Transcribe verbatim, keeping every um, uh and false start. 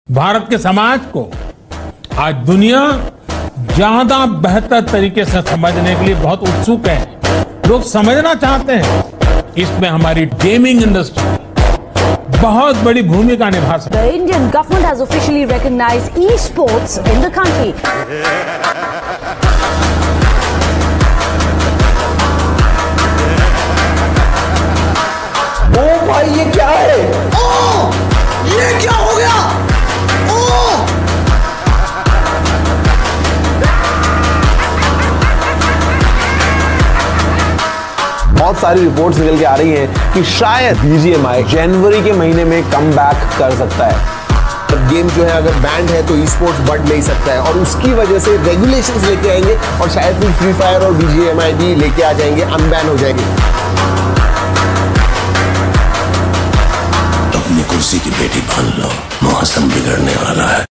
भारत के समाज को आज दुनिया ज्यादा बेहतर तरीके से समझने के लिए बहुत उत्सुक है। लोग समझना चाहते हैं इसमें हमारी गेमिंग इंडस्ट्री बहुत बड़ी भूमिका निभा सकती है। The Indian government has officially recognized esports in the country. ओ भाई ये क्या है? ओ ये क्या हो गया? ओ बहुत सारी रिपोर्ट्स निकल के आ रही हैं कि शायद बीजीएमआई जनवरी के महीने में कम बैक कर सकता है। अब गेम जो है अगर बैंड है तो ई स्पोर्ट्स बढ़ नहीं सकता है और उसकी वजह से रेगुलेशंस लेके आएंगे और शायद फिर फ्री फायर और बीजीएमआई भी लेके आ जाएंगे, अनबैन हो जाएंगे। अपनी कुर्सी की बेटी बांध लो, मौसम बिगड़ने वाला है।